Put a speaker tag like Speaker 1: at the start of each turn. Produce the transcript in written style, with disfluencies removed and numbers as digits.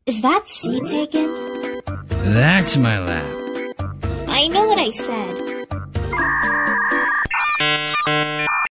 Speaker 1: Is that C taken?
Speaker 2: That's my lap.
Speaker 1: I know what I said.